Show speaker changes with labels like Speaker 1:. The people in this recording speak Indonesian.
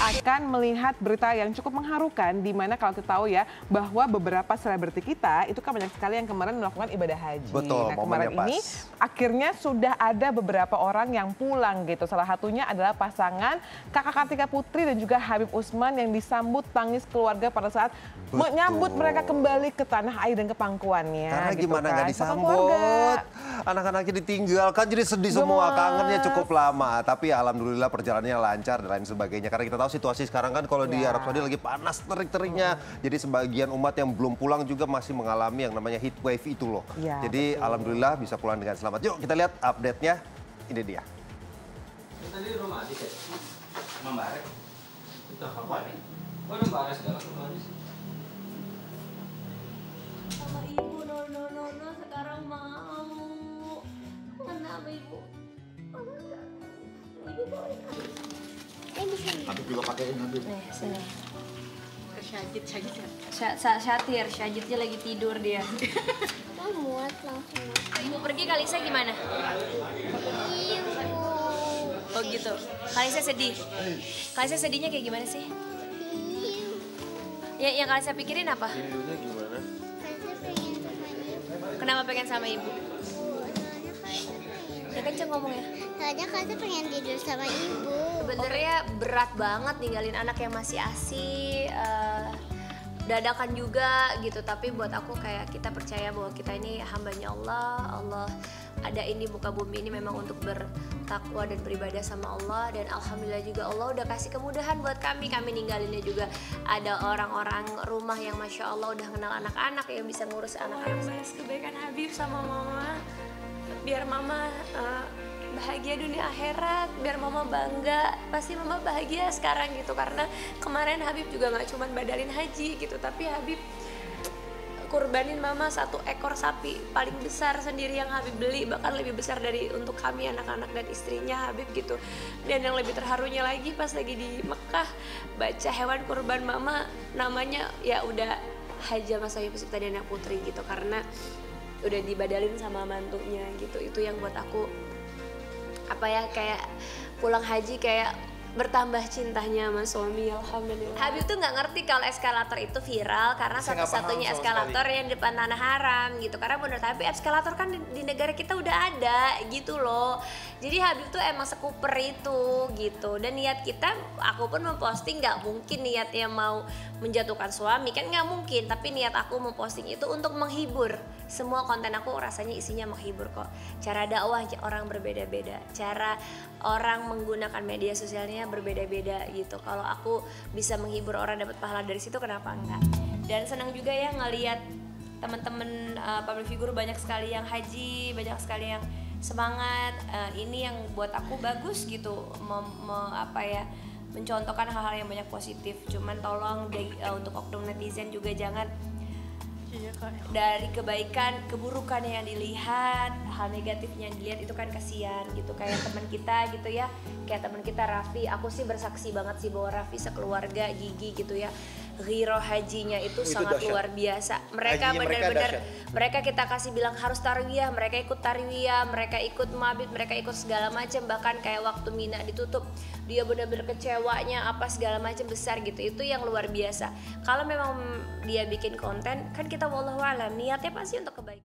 Speaker 1: akan melihat berita yang cukup mengharukan, di mana kalau kita tahu ya bahwa beberapa selebriti kita itu kan banyak sekali yang kemarin melakukan ibadah haji.
Speaker 2: Betul,
Speaker 1: nah, kemarin ini akhirnya sudah ada beberapa orang yang pulang gitu. Salah satunya adalah pasangan Kakak Kartika Putri dan juga Habib Usman yang disambut tangis keluarga pada saat menyambut mereka kembali ke tanah air dan ke pangkuannya.
Speaker 2: Karena
Speaker 1: gitu
Speaker 2: gimana
Speaker 1: kan.
Speaker 2: nggak disambut, anak-anaknya ditinggalkan, jadi sedih semua, kangennya cukup lama. Tapi alhamdulillah perjalanannya lancar dan lain sebagainya. Karena kita tahu situasi sekarang kan kalau di Arab Saudi lagi panas terik-teriknya. Jadi sebagian umat yang belum pulang juga masih mengalami yang namanya heat wave itu loh. Jadi alhamdulillah bisa pulang dengan selamat. Yuk kita lihat update-nya, ini dia.
Speaker 3: Tadi rumah adik ya? Rumah Barek? Itu apa nih? Oh rumah Barek segala rumah adik.
Speaker 4: Sama ibu, no, sekarang mau. Kenapa ibu? Ibu boleh kan? Bisa.
Speaker 5: Habib juga pakein Habib.
Speaker 4: Nih, sini.
Speaker 6: Syajid
Speaker 4: Syajidnya lagi tidur dia.
Speaker 6: muat langsung.
Speaker 4: Ibu pergi, Kalisa gimana? Oh gitu. Kalisa sedih. Kalisa sedihnya kayak gimana sih? Ya, yang Kalisa pikirin apa?
Speaker 5: Videonya gimana?
Speaker 4: Kenapa pengen sama ibu? Ya kenceng ngomongnya.
Speaker 6: Soalnya Kalisa pengen tidur sama ibu.
Speaker 4: Sebenarnya berat banget ninggalin anak yang masih ASI, dadakan juga gitu. Tapi buat aku kayak kita percaya bahwa kita ini hambanya Allah. Allah adain di muka bumi ini memang untuk bertakwa dan beribadah sama Allah. Dan alhamdulillah juga Allah udah kasih kemudahan buat kami. Kami ninggalinnya juga ada orang-orang rumah yang masya Allah udah kenal anak-anak yang bisa ngurus anak-anak.
Speaker 7: Balas kebaikan Habib sama mama, biar mama bahagia dunia akhirat, biar mama bangga. Pasti mama bahagia sekarang gitu, karena kemarin Habib juga nggak cuma badalin haji gitu, tapi Habib kurbanin mama 1 ekor sapi paling besar sendiri yang Habib beli, bahkan lebih besar dari untuk kami anak-anak dan istrinya Habib gitu. Dan yang lebih terharunya lagi pas lagi di Mekah baca hewan kurban mama namanya ya udah Haja Mas Ayu Pusipta Diana Putri gitu, karena udah dibadalin sama mantunya gitu. Itu yang buat aku apa ya, kayak pulang haji kayak bertambah cintanya sama suami, alhamdulillah. Habib tuh nggak ngerti kalau eskalator itu viral karena satu-satunya eskalator yang depan tanah haram gitu. Karena menurut Habib eskalator kan di negara kita udah ada gitu loh. Jadi Habib tuh emang sekuper itu gitu. Dan niat kita, aku pun memposting, nggak mungkin niatnya mau menjatuhkan suami, kan nggak mungkin. Tapi niat aku memposting itu untuk menghibur. Semua konten aku rasanya isinya menghibur kok. Cara dakwah orang berbeda-beda, cara orang menggunakan media sosialnya berbeda-beda gitu. Kalau aku bisa menghibur orang dapat pahala dari situ, kenapa enggak? Dan senang juga ya ngelihat teman-teman public figure banyak sekali yang haji, banyak sekali yang semangat. Ini yang buat aku bagus gitu, mencontohkan hal-hal yang banyak positif. Cuman tolong untuk oknum netizen juga jangan dari kebaikan, keburukan yang dilihat, hal negatifnya yang dilihat itu kan kasihan gitu. Kayak teman kita gitu ya, kayak teman kita Raffi, aku sih bersaksi banget sih bahwa Raffi sekeluarga Gigi gitu ya, ghiro hajinya itu sangat
Speaker 5: dahsyat.
Speaker 4: Luar biasa. Mereka benar-benar, mereka kita kasih bilang harus tarwiyah, mereka ikut tarwiyah, mereka ikut mabit, mereka ikut segala macam. Bahkan kayak waktu Mina ditutup, dia benar-benar kecewanya apa segala macam besar gitu. Itu yang luar biasa. Kalau memang dia bikin konten, kan kita wallahu alam niatnya pasti untuk kebaikan.